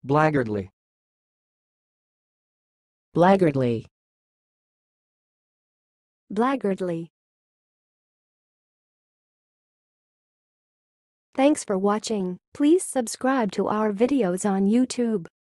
blackguardly, blackguardly, blackguardly. Thanks for watching. Please subscribe to our videos on YouTube.